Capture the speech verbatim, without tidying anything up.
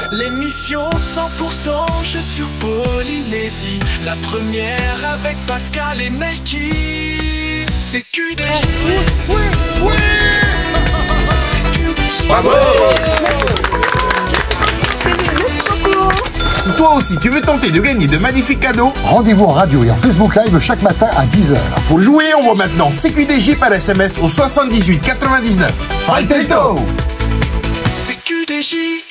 L'émission cent pour cent jeux sur Polynésie. La première avec Pascal et Melky. C'est Q D J. Oui, oui, oui. C'est Q D J. Bravo. Si toi aussi tu veux tenter de gagner de magnifiques cadeaux, rendez-vous en radio et en Facebook Live chaque matin à dix heures. Pour jouer, on voit maintenant C Q D J par S M S au soixante-dix-huit quatre-vingt-dix-neuf. Fight it! C'est Q D J.